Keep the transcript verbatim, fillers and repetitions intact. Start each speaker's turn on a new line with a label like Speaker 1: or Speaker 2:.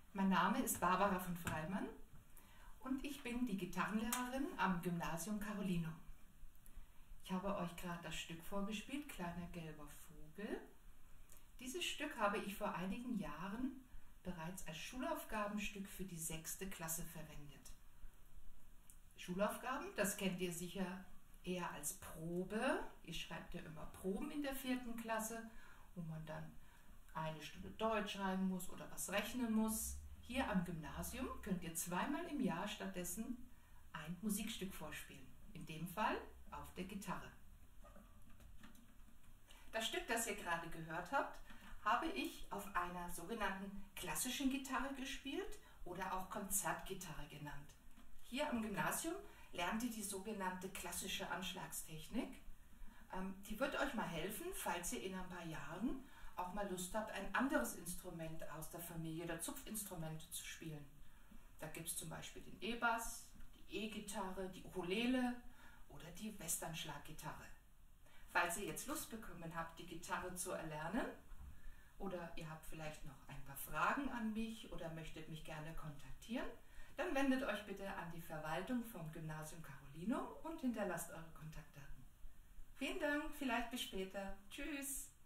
Speaker 1: Mein Name ist Barbara von Freimann und ich bin die Gitarrenlehrerin am Gymnasium Carolinum. Ich habe euch gerade das Stück vorgespielt, Kleiner gelber Vogel. Dieses Stück habe ich vor einigen Jahren bereits als Schulaufgabenstück für die sechste Klasse verwendet. Schulaufgaben, das kennt ihr sicher eher als Probe. Ihr schreibt ja immer Proben in der vierten Klasse, wo man dann eine Stunde Deutsch schreiben muss oder was rechnen muss. Hier am Gymnasium könnt ihr zweimal im Jahr stattdessen ein Musikstück vorspielen. In dem Fall auf der Gitarre. Das Stück, das ihr gerade gehört habt, habe ich auf einer sogenannten klassischen Gitarre gespielt oder auch Konzertgitarre genannt. Hier am Gymnasium lernt ihr die sogenannte klassische Anschlagstechnik. Ähm, die wird euch mal helfen, falls ihr in ein paar Jahren auch mal Lust habt, ein anderes Instrument aus der Familie der Zupfinstrumente zu spielen. Da gibt es zum Beispiel den E-Bass, die E-Gitarre, die Ukulele oder die Westernschlaggitarre. Falls ihr jetzt Lust bekommen habt, die Gitarre zu erlernen, oder ihr habt vielleicht noch ein paar Fragen an mich oder möchtet mich gerne kontaktieren, dann wendet euch bitte an die Verwaltung vom Gymnasium Carolinum und hinterlasst eure Kontaktdaten. Vielen Dank, vielleicht bis später. Tschüss!